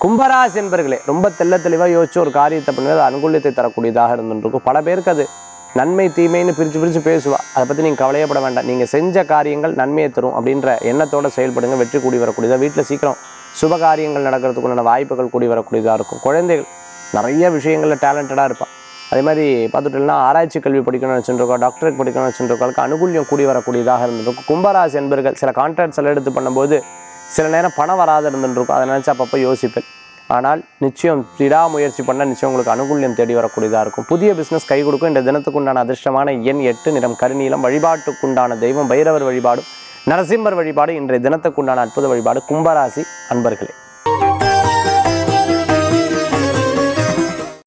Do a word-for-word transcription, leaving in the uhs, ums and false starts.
கும்பராசி என்பர்களே ரொம்ப தெள்ள தெளிவாக யோசிச்சு ஒரு காரியத்தை பண்ணுறது அனுகூலியத்தை தரக்கூடியதாக இருந்துருக்கும். பல பேருக்கு அது நன்மை தீமைன்னு பிரித்து பிரித்து பேசுவா. அதை பற்றி நீங்கள் கவலையப்பட வேண்டாம். நீங்கள் செஞ்ச காரியங்கள் நன்மையை தரும் அப்படின்ற எண்ணத்தோடு செயல்படுங்க. வெற்றி கூடி வரக்கூடியதாக, வீட்டில் சீக்கிரம் சுப காரியங்கள் நடக்கிறதுக்குண்டான வாய்ப்புகள் கூடி வரக்கூடியதாக இருக்கும். குழந்தைகள் நிறைய விஷயங்களில் டேலண்டடாக இருப்பாள். அதே மாதிரி பார்த்துட்டோம்னா ஆராய்ச்சி கல்வி படிக்கணும்னு வச்சுருக்கோம், டாக்டரேட் படிக்கணும்னு வச்சுருக்கோம், அனுகூல்யம் கூடி வரக்கூடியதாக இருந்துருக்கும். கும்பராசி என்பர்கள் சில கான்ட்ராக்ட்ஸ் எல்லாம் எடுத்து பண்ணும்போது சில நேரம் பணம் வராத இருந்துருக்கும். அதை நினச்சி அப்பப்போ யோசிப்பேன். ஆனால் நிச்சயம் விடாமுயற்சி பண்ணால் நிச்சயம் உங்களுக்கு அனுகூல்யம் தேடி வரக்கூடியதாக இருக்கும். புதிய பிஸ்னஸ் கை கொடுக்கும். இந்த தினத்துக்குண்டான அதிர்ஷ்டமான எண் எட்டு, நிறம் கருநீலம். வழிபாட்டுக்குண்டான தெய்வம் பைரவர் வழிபாடும் நரசிம்மர் வழிபாடு இன்றைய தினத்துக்குண்டான அற்புத வழிபாடு. கும்பராசி அன்பர்களே.